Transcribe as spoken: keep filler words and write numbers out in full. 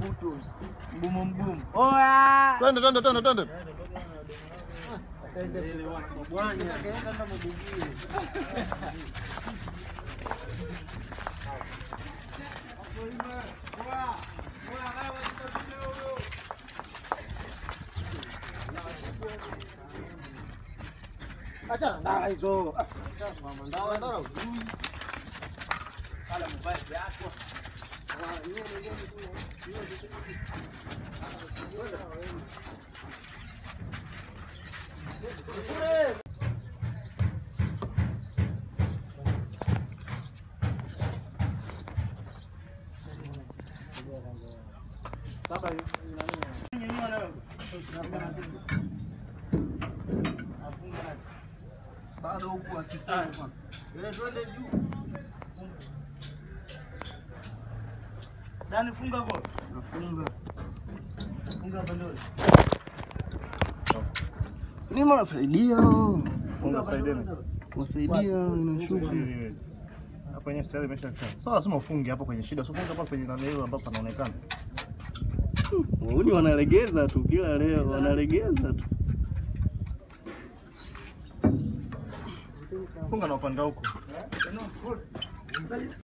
butu. Mgumu mgumu. Oya. Twende twende twende twende. Ile wana bwana akaenda ndo mbugini. Acha ndawa hizo. Mama ndawa ndawa. Kala mbaya yako. Saba nyanyua nayo. Afunga. Bado huko asifunga. Ile twende juu. Dani funga hapo. Nafunga. Funga bandoli. Ni masaidia. Funga saidieni. Masaidia inashuka. Hapa kwenye stari imeshakaa. Sasa lazima ufunge hapo kwenye shida. Usifunge hapa kwenye nani hiyo ambapo panaonekana. Wao wanalegeza tu kila leo, wanalegeza tu. Funga na upande huko.